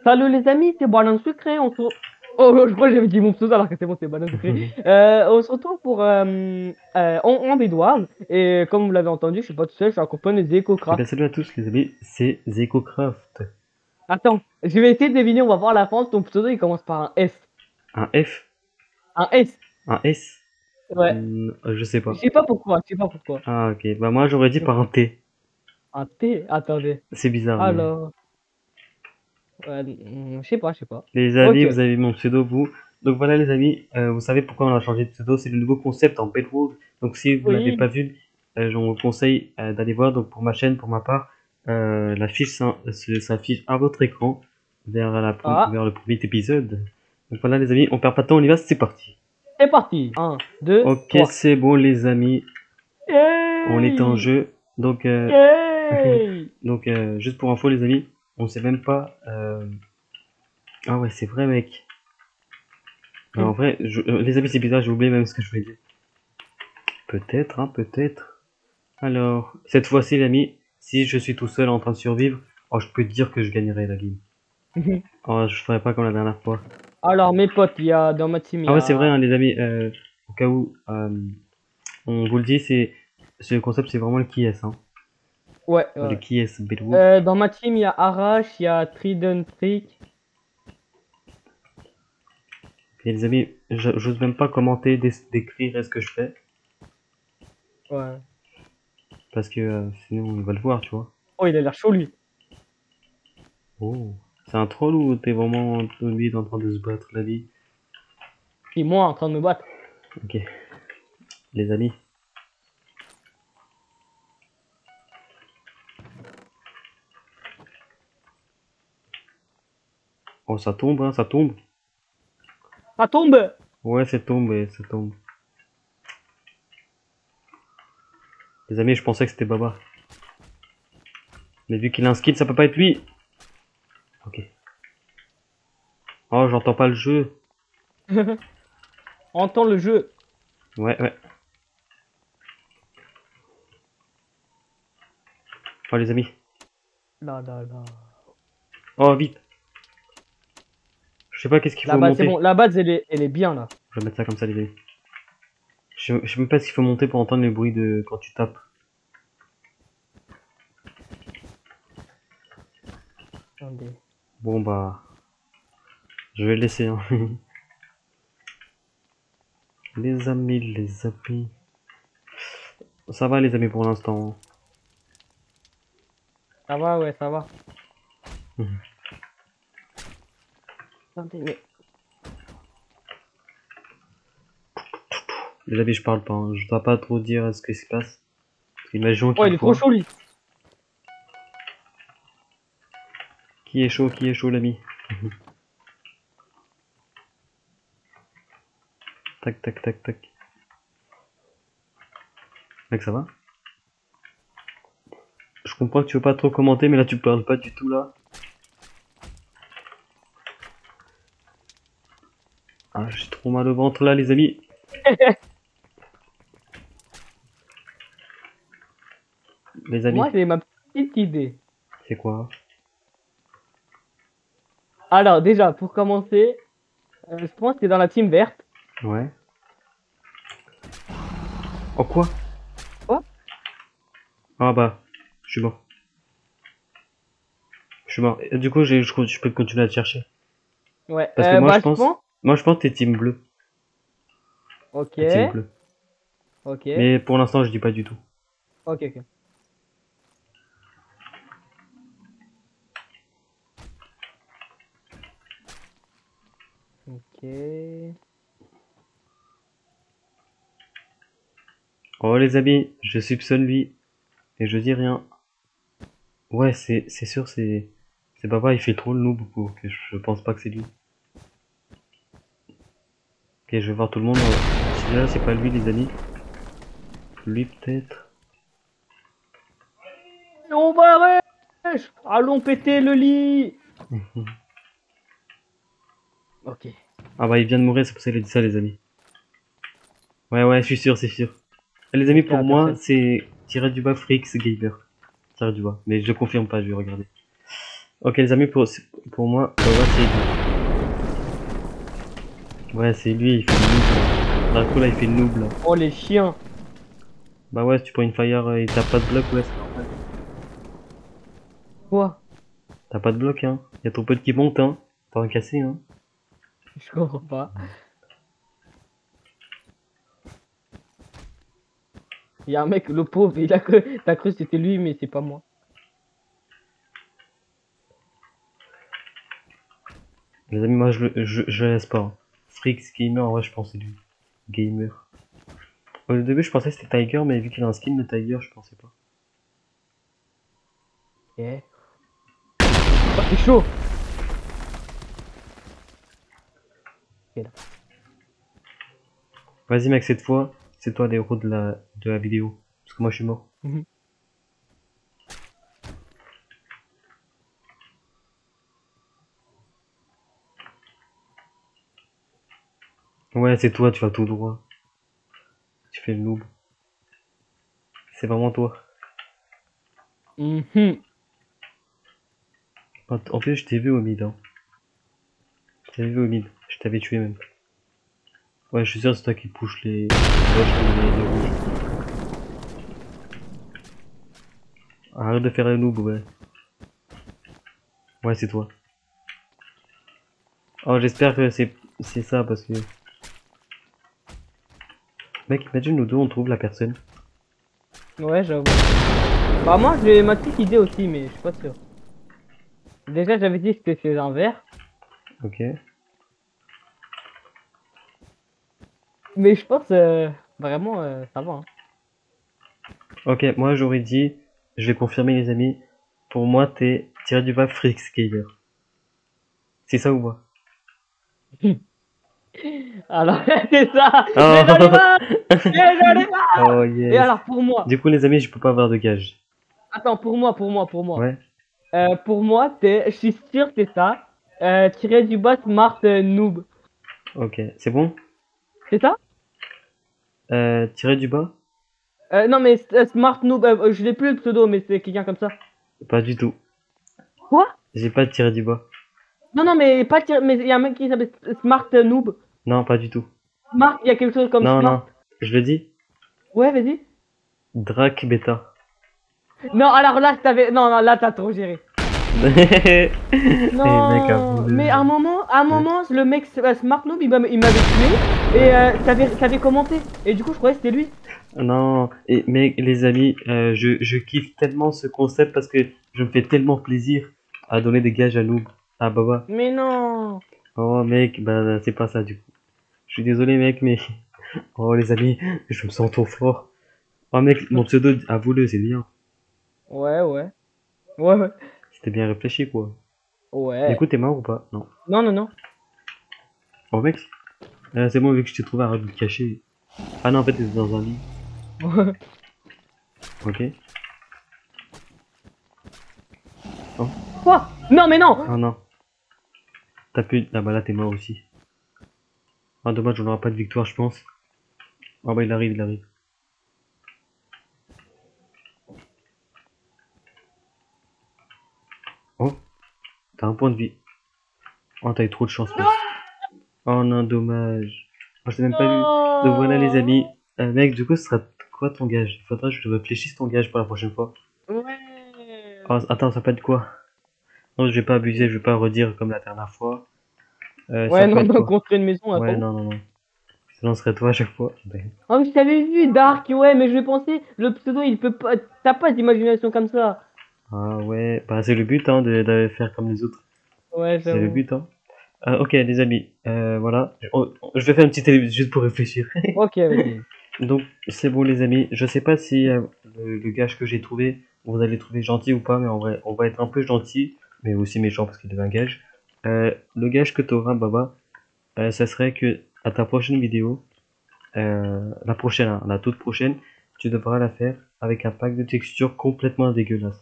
Salut les amis, c'est Banane Sucré. On se... Oh, je crois que j'avais dit mon pseudo alors que c'est bon, c'est Banane Sucré. On se retrouve pour en Bedwars. Et comme vous l'avez entendu, je suis pas tout seul, je suis accompagné de Eh ZecoCraft. bien, salut à tous les amis, c'est ZecoCraft. Attends, je vais essayer de deviner, on va voir la France. Ton pseudo il commence par un S. Un F, Un S. un S, Ouais. je sais Je pas. sais pas pourquoi, je sais pas pourquoi. Ah ok, bah moi j'aurais dit par un T. Un T, attendez. C'est bizarre mais... Alors, je sais pas, je sais pas. Les Ok. amis, vous avez mon pseudo vous. Donc voilà les amis, vous savez pourquoi on a changé de pseudo, c'est le nouveau concept en Bedwars. Donc si vous l'avez Oui. pas vu, je vous conseille d'aller voir. Donc pour ma chaîne, pour ma part, la fiche s'affiche à votre écran Ah, vers le premier épisode. Donc voilà les amis, on perd pas de temps, on y va, c'est parti. c'est parti. 1, 2, Ok, 3. c'est bon les amis, on est en Yay! jeu. Donc, Yay! juste pour info les amis, on sait même pas... Ah ouais, c'est vrai mec. Mais en vrai, les amis c'est bizarre, j'ai oublié même ce que je voulais dire. Peut-être, hein, peut-être. Alors, cette fois-ci les amis, si je suis tout seul en train de survivre, oh, je peux te dire que je gagnerai la game. Oh, je ferai pas comme la dernière fois. Alors, mes potes, il y a dans ma team, il Ah y ouais, c'est vrai, a. hein, les amis, au cas où, on vous le dit, ce concept, c'est vraiment le qui est, hein. Ouais, Le ouais. qui est, Bedwars. Dans ma team, il y a Arash, il y a Trident Trick. Et les amis, j'ose même pas commenter, décrire ce que je fais, Ouais. parce que sinon il va le voir, tu vois. Oh, il a l'air chaud, lui. Oh, c'est un troll ou t'es vraiment lui en train de se battre la vie? Et moi, en train de me battre. Ok, les amis. Oh, ça tombe, hein, ça tombe. Ça tombe! Ouais, c'est tombé, ça tombe. Les amis, je pensais que c'était Baba. Mais vu qu'il a un skill, ça peut pas être lui. Ok. Oh, j'entends pas le jeu. Entends le jeu. Ouais, ouais. Oh, les amis. Là, là, là. Oh, vite. Je sais pas qu'est-ce qu'il La faut base, c'est bon. monter. La base, elle est bien, là. Je vais mettre ça comme ça, les amis. Je sais même pas ce qu'il faut monter pour entendre le bruit de quand tu tapes. Attendez. Bon, bah. Je vais le laisser, hein. Les amis, les amis. Ça va, les amis, pour l'instant. Ça va, ouais, ça va. Mhm. Attendez, mais. Les amis, je parle pas, hein. Je dois pas trop dire ce qui se passe. Imaginons Oh, qu'il il est trop voit. chaud, lui. Qui est chaud, l'ami. Tac, tac, tac, tac. Mec, ça va? Je comprends que tu veux pas trop commenter, mais là, tu parles pas du tout, là. Ah, j'ai trop mal au ventre, là, les amis. Les amis, Moi, j'ai ma petite idée. c'est quoi? Alors, déjà, pour commencer, je pense que c'est dans la team verte. Ouais. Oh, quoi? Quoi? Ah, bah, je suis mort. Je suis mort. Et du coup, je peux continuer à te chercher. Ouais, Parce que bah, je pense. moi, je pense que t'es team bleu. Ok. T'es team bleu. Ok. Mais pour l'instant, je dis pas du tout. Ok, ok. Ok. Oh, les amis, je soupçonne lui. Et je dis rien. Ouais, c'est sûr, c'est papa, il fait trop le noob pour que je pense pas que c'est lui. Ok, je vais voir tout le monde. Celui-là, c'est pas lui, les amis. Lui, peut-être. On va wesh. Allons péter le lit. Ok. Ah bah, il vient de mourir, c'est pour ça qu'il a dit ça, les amis. Ouais, ouais, je suis sûr, c'est sûr. Et les amis, Ok, pour la moi, personne. c'est tiré du bas Frix Gamer. Tiré du bas. Mais je confirme pas, je vais regarder. Ok les amis, pour moi, ouais, c'est lui. Ouais, c'est lui, il fait le noob. Là. D'un coup là, il fait le noob là. Oh, les chiens. Bah ouais, si tu prends une fire et t'as pas de bloc, ouais, c'est normal. Quoi? T'as pas de bloc, hein. Y'a ton pote qui monte, hein. T'as un cassé, hein. Je comprends pas. Il y a un mec, le pauvre, t'as cru que c'était lui, mais c'est pas moi. Les amis, moi je laisse pas. Hein. Frix Gamer, en vrai, je pense que c'est lui. Gamer. Au début, je pensais que c'était Tiger, mais vu qu'il a un skin de Tiger, je pensais pas. Eh. Oh, c'est chaud. Ok, là. Vas-y, mec, cette fois, c'est toi l'héros de la vidéo. Parce que moi, je suis mort. Mhm. Ouais, c'est toi, tu vas tout droit. Tu fais le noob. C'est vraiment toi. Mhm. En plus, je t'ai vu au mid, hein. Je t'avais vu au mid. Je t'avais tué même. Ouais, je suis sûr, c'est toi qui push les roches les rouges. Arrête de faire le noob, ouais. Ouais, c'est toi. Oh, j'espère que c'est ça, parce que... Mec, imagine nous deux, on trouve la personne. Ouais, j'avoue. Bah, moi, j'ai ma petite idée aussi, mais je suis pas sûr. Déjà, j'avais dit que c'était chez un verre. Ok. Mais je pense, vraiment, ça va. Hein. Ok, moi j'aurais dit, je vais confirmer les amis, pour moi t'es tiré du bas Frix Gamer. C'est ça ou pas? Alors, c'est ça. Mais j'en ai Oh, marre. Mais j'en ai marre. oh Et yes. alors, pour moi. Du coup les amis, je peux pas avoir de gage. Attends, pour moi. Ouais, Pour moi, je suis sûr que c'est ça. Tiré du bas Smart Noob. ok. C'est bon? C'est ça? Tiré du bas? Non, mais Smart Noob, je l'ai plus le pseudo, mais c'est quelqu'un comme ça. Pas du tout. Quoi? J'ai pas tiré du bas. Non, non, mais pas tiré. Mais il y a un mec qui s'appelle Smart Noob. Non, pas du tout. Smart, il y a quelque chose comme Non, non. Smart. Je le dis? Ouais, vas-y. Drac Beta. Non, alors là, non, non, là, t'as trop géré. Et mec, à Non, voler. mais Ouais. le mec Smart Noob, il m'avait tué et t'avais commenté. Et du coup, je croyais que c'était lui. Non, et mec, les amis, je kiffe tellement ce concept parce que je me fais tellement plaisir à donner des gages à Noob. Ah bah bah. Mais non. Oh mec, bah c'est pas ça du coup. Je suis désolé mec, mais... Oh les amis, je me sens trop fort. Oh mec, mon pseudo à voler, c'est bien. Ouais, ouais. Ouais, ouais. C'était bien réfléchi quoi. Du Ouais. coup, t'es mort ou pas? Non. Non, non, non. Oh mec, c'est bon vu que je t'ai trouvé un de caché. Ah non, en fait, t'es dans un lit. Ok. Oh, Quoi? Non, mais non. oh non. T'as pu... Ah bah là, t'es mort aussi. Ah dommage, on aura pas de victoire, je pense. Oh bah il arrive, il arrive. Oh, t'as un point de vie. Oh, t'as eu trop de chance, mec. Oh non, dommage. Oh, je t'ai même pas vu. Donc voilà, les Non. amis. Mec, du coup, ce sera quoi ton gage? Il faudra que je réfléchisse ton gage pour la prochaine fois. Ouais. Oh, attends, ça peut être quoi? Non, je vais pas abuser, je vais pas redire comme la dernière fois. Ça Ouais, peut non, être non, quoi? construire une maison, Ouais, attends. non, non, non. Sinon, ce serait toi à chaque fois. Ben. Oh, mais je t'avais vu, Dark, ouais, mais je vais penser, le pseudo, il peut pas. T'as pas d'imagination comme ça. Ah ouais, bah c'est le but, hein, de faire comme les autres. Ouais, C'est le j'avoue. but, hein. Ok, les amis, voilà. Je vais faire une petite télé juste pour réfléchir. Ok, vas-y. Donc, c'est bon, les amis. Je sais pas si le gage que j'ai trouvé, vous allez trouver gentil ou pas, mais en vrai, on va être un peu gentil, mais aussi méchant parce qu'il est un gage. Le gage que tu auras, Baba, ça serait que à ta prochaine vidéo, la prochaine, hein, la toute prochaine, tu devras la faire avec un pack de textures complètement dégueulasse.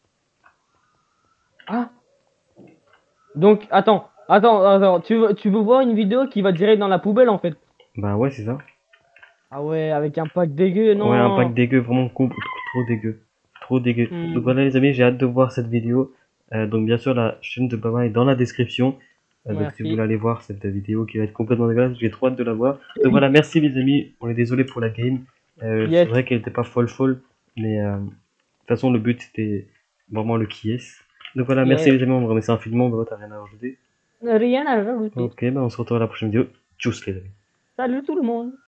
Ah, donc, attends. Tu veux voir une vidéo qui va direct dans la poubelle, en fait. Bah ouais, c'est ça. Ah ouais, avec un pack dégueu, Ouais, un pack non. dégueu, vraiment trop dégueu. Trop dégueu. Donc Hmm. voilà, les amis, j'ai hâte de voir cette vidéo. Donc bien sûr la chaîne de Bama est dans la description. Donc si vous Merci. voulez aller voir cette vidéo qui va être complètement dégueulasse, j'ai trop hâte de la voir. Donc voilà, merci les amis, on est désolé pour la game. C'est Yes. vrai qu'elle était pas folle, mais de toute façon le but c'était vraiment le qui est. Donc voilà, merci Yes. les amis, on me remercie infiniment, Bama, t'as rien à rajouter. Rien à rajouter. Ok, ben on se retrouve à la prochaine vidéo. Tchuss les amis. Salut tout le monde.